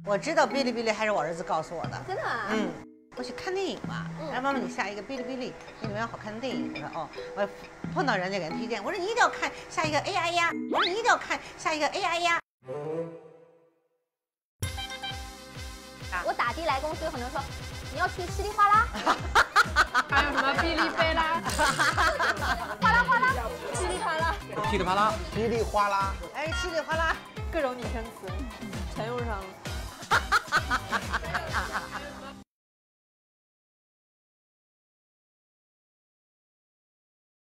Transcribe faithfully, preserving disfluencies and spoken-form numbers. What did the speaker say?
我知道哔哩哔哩还是我儿子告诉我的。 真的啊？ 嗯。我去看电影嘛，然后妈妈你下一个哔哩哔哩，那里面有好看的电影。我说哦，我碰到人家给人推荐，我说你一定要看下一个 A I 呀，我说你一定要看下一个 A I 呀。 我打的来公司有很多人说你要听稀里哗啦， 还有什么哔哩呗啦， 哗啦哗啦，稀里哗啦， 噼里啪啦， 噼里哗啦， 哎，稀里哗啦， 各种拟声词全用上了。